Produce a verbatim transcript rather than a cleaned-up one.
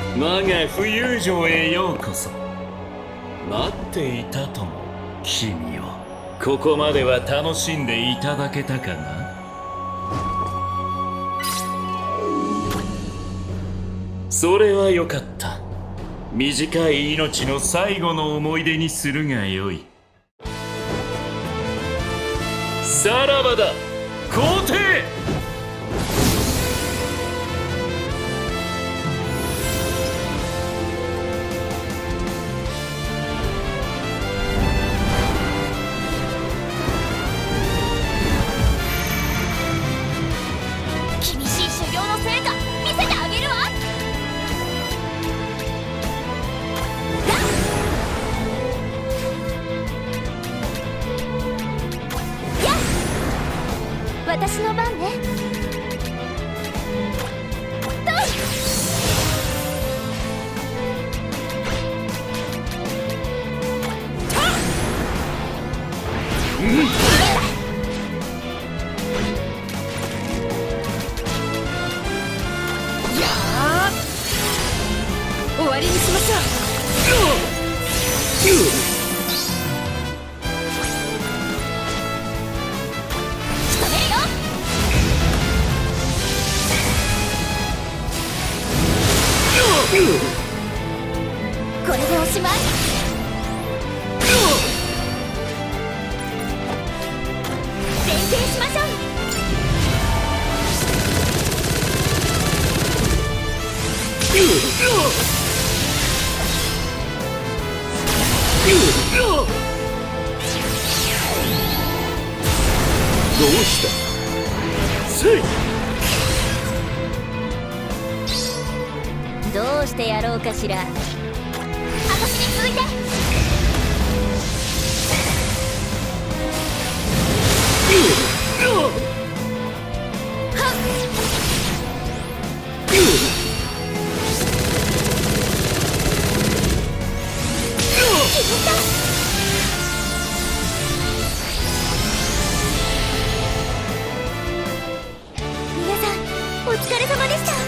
我が浮遊城へようこそ。待っていたとも。君よ、ここまでは楽しんでいただけたかな。それはよかった。短い命の最後の思い出にするがよい。さらばだ皇帝。 厳しい修行の成果見せてあげるわ。私の番ね。いやあ、終わりにしましょう。これでおしまい。連携しましょう。 どうしたせい。 どうしてやろうかしら。私に続いて。皆さんお疲れ様でした。